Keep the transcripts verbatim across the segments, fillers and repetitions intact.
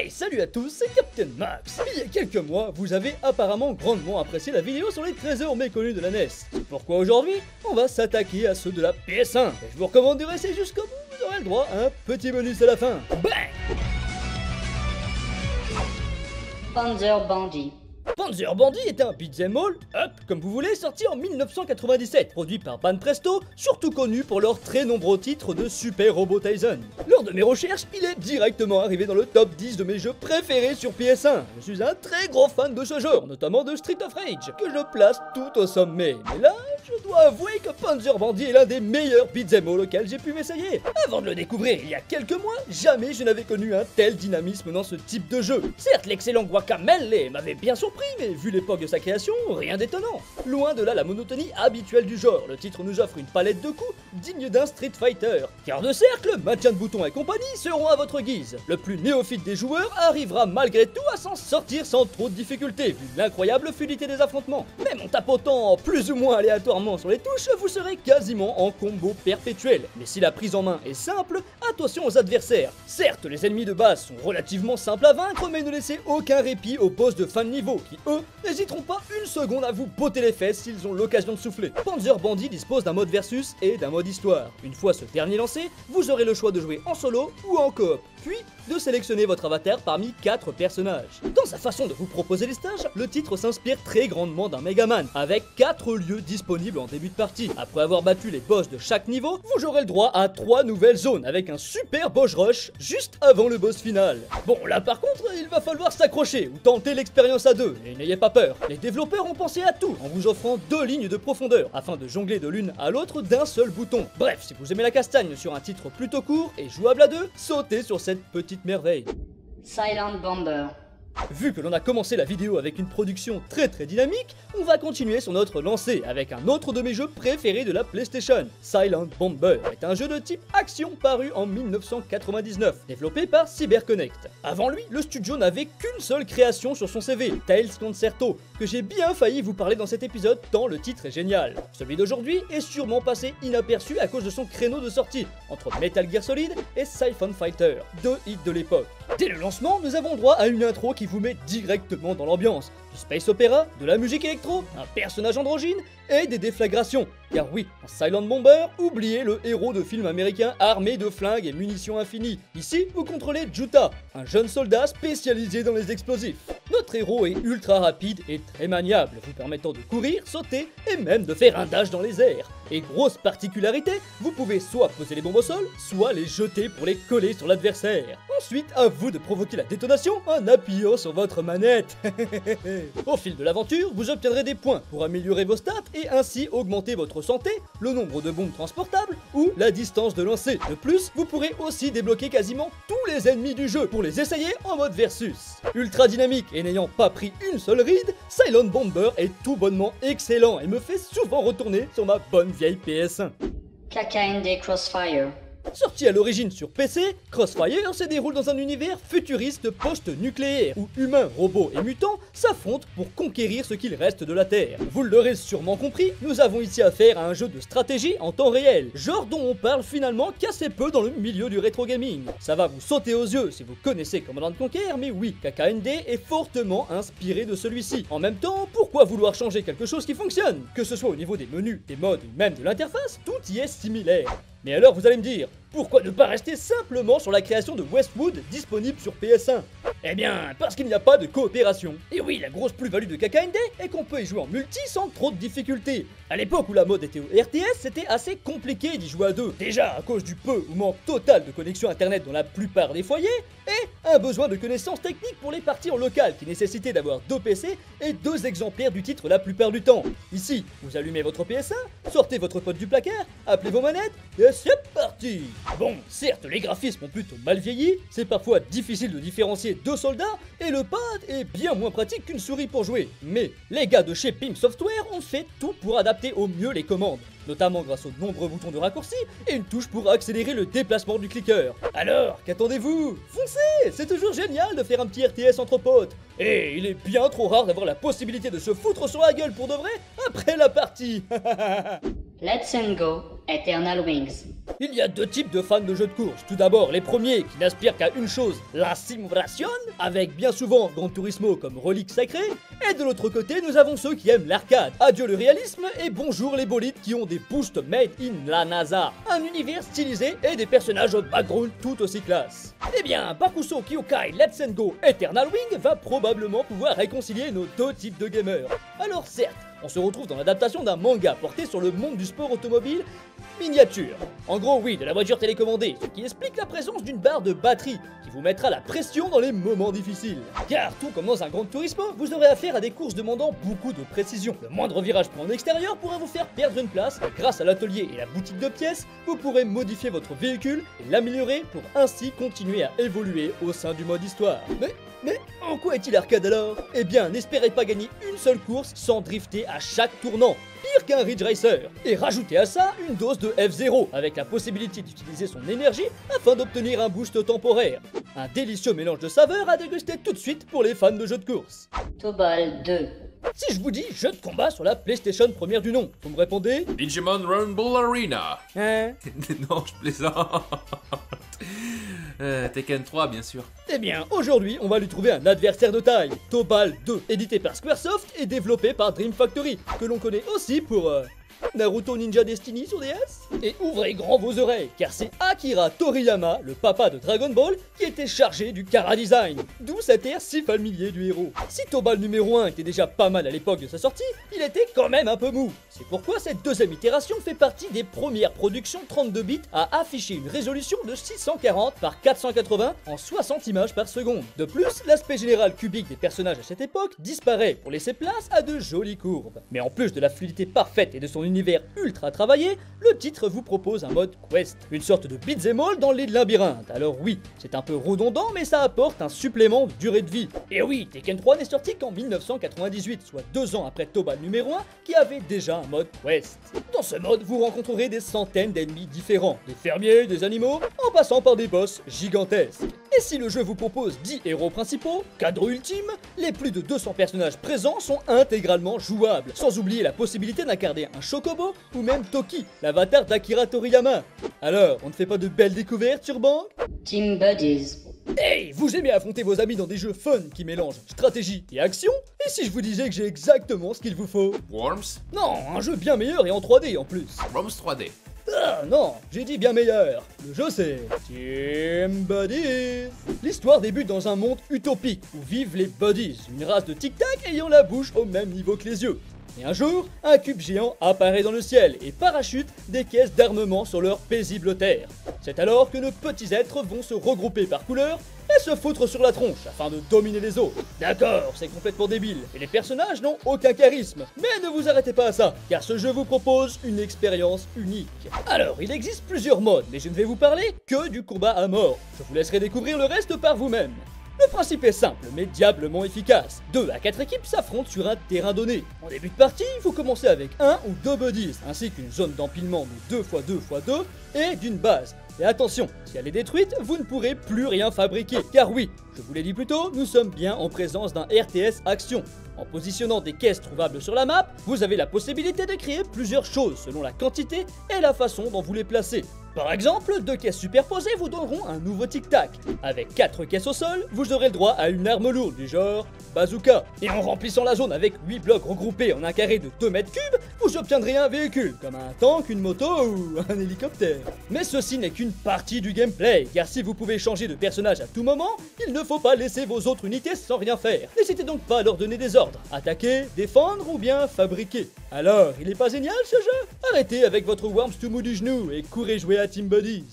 Hey, salut à tous, c'est Captain Max. Il y a quelques mois, vous avez apparemment grandement apprécié la vidéo sur les trésors méconnus de la N E S. C'est pourquoi aujourd'hui, on va s'attaquer à ceux de la P S un. Et je vous recommande de rester jusqu'au bout, vous aurez le droit à un petit bonus à la fin. Bang! Panzer Bandit. Panzer Bandit est un beat'em all, up, comme vous voulez, sorti en mille neuf cent quatre-vingt-dix-sept, produit par Banpresto, surtout connu pour leurs très nombreux titres de Super Robot Tyson. Lors de mes recherches, il est directement arrivé dans le top dix de mes jeux préférés sur P S un. Je suis un très gros fan de ce genre, notamment de Street of Rage, que je place tout au sommet. Mais là, je dois avouer que Panzer Bandit est l'un des meilleurs beat'em all auxquels j'ai pu m'essayer. Avant de le découvrir il y a quelques mois, jamais je n'avais connu un tel dynamisme dans ce type de jeu. Certes, l'excellent Guacamelee m'avait bien surpris, mais vu l'époque de sa création, rien d'étonnant. Loin de là la monotonie habituelle du genre, le titre nous offre une palette de coups digne d'un Street Fighter. Cœur de cercle, maintien de bouton et compagnie seront à votre guise. Le plus néophyte des joueurs arrivera malgré tout à s'en sortir sans trop de difficultés, vu l'incroyable fluidité des affrontements. Même en tapotant plus ou moins aléatoirement sur les touches, vous serez quasiment en combo perpétuel. Mais si la prise en main est simple, attention aux adversaires. Certes, les ennemis de base sont relativement simples à vaincre, mais ne laissez aucun répit aux boss de fin de niveau, qui eux, n'hésiteront pas une seconde à vous botter les fesses s'ils ont l'occasion de souffler. Panzer Bandit dispose d'un mode versus et d'un mode histoire. Une fois ce dernier lancé, vous aurez le choix de jouer en solo ou en coop, puis de sélectionner votre avatar parmi quatre personnages. Dans sa façon de vous proposer les stages, le titre s'inspire très grandement d'un Megaman, avec quatre lieux disponibles en début de partie. Après avoir battu les boss de chaque niveau, vous aurez le droit à trois nouvelles zones, avec un super boss rush juste avant le boss final. Bon, là par contre, il va falloir s'accrocher ou tenter l'expérience à deux, et n'ayez pas peur. Les développeurs ont pensé à tout, en vous offrant deux lignes de profondeur, afin de jongler de l'une à l'autre d'un seul bouton. Bref, si vous aimez la castagne sur un titre plutôt court et jouable à deux, sautez sur cette petite merveille. Silent Bomber. Vu que l'on a commencé la vidéo avec une production très très dynamique, on va continuer sur notre lancée avec un autre de mes jeux préférés de la PlayStation. Silent Bomber est un jeu de type action paru en mille neuf cent quatre-vingt-dix-neuf, développé par CyberConnect. Avant lui, le studio n'avait qu'une seule création sur son C V, Tales Concerto, que j'ai bien failli vous parler dans cet épisode tant le titre est génial. Celui d'aujourd'hui est sûrement passé inaperçu à cause de son créneau de sortie, entre Metal Gear Solid et Siphon Fighter, deux hits de l'époque. Dès le lancement, nous avons droit à une intro qui vous met directement dans l'ambiance. Du space opéra, de la musique électro, un personnage androgyne et des déflagrations. Car oui, en Silent Bomber, oubliez le héros de film américain armé de flingues et munitions infinies. Ici, vous contrôlez Juta, un jeune soldat spécialisé dans les explosifs. Notre héros est ultra rapide et très maniable, vous permettant de courir, sauter et même de faire un dash dans les airs. Et grosse particularité, vous pouvez soit poser les bombes au sol, soit les jeter pour les coller sur l'adversaire. Ensuite, à vous de provoquer la détonation en appuyant sur votre manette. Au fil de l'aventure, vous obtiendrez des points pour améliorer vos stats et ainsi augmenter votre santé, le nombre de bombes transportables ou la distance de lancer. De plus, vous pourrez aussi débloquer quasiment tous les ennemis du jeu pour les essayer en mode versus. Ultra dynamique et n'ayant pas pris une seule ride, Silent Bomber est tout bonnement excellent et me fait souvent retourner sur ma bonne vieille P S un. K K N D Crossfire. Sorti à l'origine sur P C, Crossfire se déroule dans un univers futuriste post-nucléaire où humains, robots et mutants s'affrontent pour conquérir ce qu'il reste de la Terre. Vous l'aurez sûrement compris, nous avons ici affaire à un jeu de stratégie en temps réel, genre dont on parle finalement qu'assez peu dans le milieu du rétro gaming. Ça va vous sauter aux yeux si vous connaissez Command and Conquer, mais oui, K K N D est fortement inspiré de celui-ci. En même temps, pourquoi vouloir changer quelque chose qui fonctionne? Que ce soit au niveau des menus, des modes ou même de l'interface, tout y est similaire. Mais alors vous allez me dire, pourquoi ne pas rester simplement sur la création de Westwood disponible sur P S un? Eh bien, parce qu'il n'y a pas de coopération. Et oui, la grosse plus-value de K K N D est qu'on peut y jouer en multi sans trop de difficultés. À l'époque où la mode était au R T S, c'était assez compliqué d'y jouer à deux. Déjà à cause du peu ou manque total de connexion internet dans la plupart des foyers, et un besoin de connaissances techniques pour les parties en local qui nécessitait d'avoir deux P C et deux exemplaires du titre la plupart du temps. Ici, vous allumez votre P S un, sortez votre pote du placard, appelez vos manettes, et c'est parti. Bon, certes, les graphismes ont plutôt mal vieilli, c'est parfois difficile de différencier deux soldats, et le pad est bien moins pratique qu'une souris pour jouer. Mais les gars de chez P I M Software ont fait tout pour adapter au mieux les commandes, notamment grâce aux nombreux boutons de raccourci et une touche pour accélérer le déplacement du clicker. Alors, qu'attendez-vous? Foncez! C'est toujours génial de faire un petit R T S entre potes. Et il est bien trop rare d'avoir la possibilité de se foutre sur la gueule pour de vrai après la partie. Let's and Go Eternal Wings. Il y a deux types de fans de jeux de course. Tout d'abord, les premiers qui n'aspirent qu'à une chose, la simulation, avec bien souvent Gran Turismo comme relique sacrée. Et de l'autre côté, nous avons ceux qui aiment l'arcade. Adieu le réalisme et bonjour les bolides qui ont des boosts made in la NASA. Un univers stylisé et des personnages au background tout aussi classe. Eh bien, Bakuso Kyokai Let's Go Eternal Wing va probablement pouvoir réconcilier nos deux types de gamers. Alors certes, on se retrouve dans l'adaptation d'un manga porté sur le monde du sport automobile miniature. En gros, oui, de la voiture télécommandée, ce qui explique la présence d'une barre de batterie qui vous mettra la pression dans les moments difficiles. Car tout comme dans un Gran Turismo, vous aurez affaire à des courses demandant beaucoup de précision. Le moindre virage pris en extérieur pourra vous faire perdre une place. Grâce à l'atelier et la boutique de pièces, vous pourrez modifier votre véhicule et l'améliorer pour ainsi continuer à évoluer au sein du mode histoire. Mais Mais en quoi est-il arcade alors? Eh bien, n'espérez pas gagner une seule course sans drifter à chaque tournant, pire qu'un Ridge Racer. Et rajoutez à ça une dose de F zéro, avec la possibilité d'utiliser son énergie afin d'obtenir un boost temporaire. Un délicieux mélange de saveurs à déguster tout de suite pour les fans de jeux de course. Tobal deux. Si je vous dis jeu de combat sur la PlayStation première du nom, vous me répondez? Digimon Rumble Arena. Hein? Non, je plaisante. Euh, Tekken trois, bien sûr. Eh bien, aujourd'hui, on va lui trouver un adversaire de taille. Tobal deux, édité par Squaresoft et développé par Dream Factory, que l'on connaît aussi pour euh, Naruto Ninja Destiny sur D S. Et ouvrez grand vos oreilles, car c'est Akira Toriyama, le papa de Dragon Ball, qui était chargé du Kara Design, d'où cet air si familier du héros. Si Tobal numéro un était déjà pas mal à l'époque de sa sortie, il était quand même un peu mou. C'est pourquoi cette deuxième itération fait partie des premières productions trente-deux bits à afficher une résolution de six cent quarante par quatre cent quatre-vingts en soixante images par seconde. De plus, l'aspect général cubique des personnages à cette époque disparaît pour laisser place à de jolies courbes. Mais en plus de la fluidité parfaite et de son univers ultra travaillé, le titre vous propose un mode quest, une sorte de beat'em all dans les labyrinthes. Alors oui, c'est un peu redondant, mais ça apporte un supplément de durée de vie. Et oui, Tekken trois n'est sorti qu'en mille neuf cent quatre-vingt-dix-huit, soit deux ans après Tobal numéro un, qui avait déjà un mode quest. Dans ce mode, vous rencontrerez des centaines d'ennemis différents, des fermiers, des animaux, en passant par des boss gigantesques. Et si le jeu vous propose dix héros principaux, cadre ultime, les plus de deux cents personnages présents sont intégralement jouables, sans oublier la possibilité d'incarner un Chocobo ou même Toki, l'avatar d'Akira Toriyama. Alors, on ne fait pas de belles découvertes sur Bank? Team Buddies. Hey, vous aimez affronter vos amis dans des jeux fun qui mélangent stratégie et action? Et si je vous disais que j'ai exactement ce qu'il vous faut? Worms. Non, un jeu bien meilleur et en trois D en plus. Worms trois D. Ah non, j'ai dit bien meilleur. Le jeu c'est Team Buddies. L'histoire débute dans un monde utopique où vivent les Buddies, une race de tic-tac ayant la bouche au même niveau que les yeux. Et un jour, un cube géant apparaît dans le ciel et parachute des caisses d'armement sur leur paisible terre. C'est alors que nos petits êtres vont se regrouper par couleur et se foutre sur la tronche afin de dominer les autres. D'accord, c'est complètement débile, et les personnages n'ont aucun charisme. Mais ne vous arrêtez pas à ça, car ce jeu vous propose une expérience unique. Alors, il existe plusieurs modes, mais je ne vais vous parler que du combat à mort. Je vous laisserai découvrir le reste par vous-même. Le principe est simple, mais diablement efficace. deux à quatre équipes s'affrontent sur un terrain donné. En début de partie, vous commencez avec un ou deux buddies, ainsi qu'une zone d'empilement de deux par deux par deux et d'une base. Et attention, si elle est détruite, vous ne pourrez plus rien fabriquer. Car oui, je vous l'ai dit plus tôt, nous sommes bien en présence d'un R T S action. En positionnant des caisses trouvables sur la map, vous avez la possibilité de créer plusieurs choses selon la quantité et la façon dont vous les placez. Par exemple, deux caisses superposées vous donneront un nouveau tic-tac. Avec quatre caisses au sol, vous aurez le droit à une arme lourde du genre bazooka. Et en remplissant la zone avec huit blocs regroupés en un carré de deux mètres cubes, vous obtiendrez un véhicule, comme un tank, une moto ou un hélicoptère. Mais ceci n'est qu'une partie du gameplay, car si vous pouvez changer de personnage à tout moment, il ne faut pas laisser vos autres unités sans rien faire. N'hésitez donc pas à leur donner des ordres, attaquer, défendre ou bien fabriquer. Alors, il est pas génial ce jeu? Arrêtez avec votre Worms tout mou du genou et courez jouer à Team Buddies.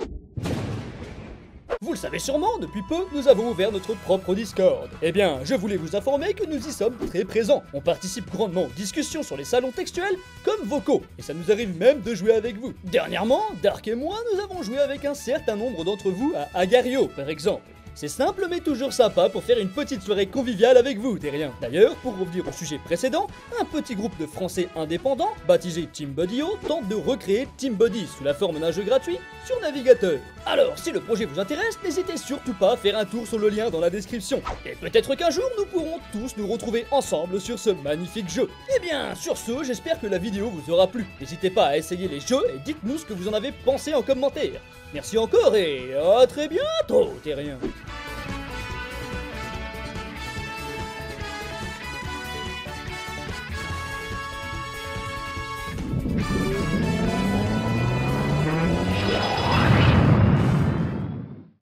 Vous le savez sûrement, depuis peu, nous avons ouvert notre propre Discord. Eh bien, je voulais vous informer que nous y sommes très présents. On participe grandement aux discussions sur les salons textuels comme vocaux, et ça nous arrive même de jouer avec vous. Dernièrement, Dark et moi, nous avons joué avec un certain nombre d'entre vous à Agario, par exemple. C'est simple mais toujours sympa pour faire une petite soirée conviviale avec vous, Terrien. D'ailleurs, pour revenir au sujet précédent, un petit groupe de Français indépendants, baptisé Team Buddio, tente de recréer Team Buddies sous la forme d'un jeu gratuit sur navigateur. Alors, si le projet vous intéresse, n'hésitez surtout pas à faire un tour sur le lien dans la description. Et peut-être qu'un jour, nous pourrons tous nous retrouver ensemble sur ce magnifique jeu. Eh bien, sur ce, j'espère que la vidéo vous aura plu. N'hésitez pas à essayer les jeux et dites-nous ce que vous en avez pensé en commentaire. Merci encore et à très bientôt, terriens.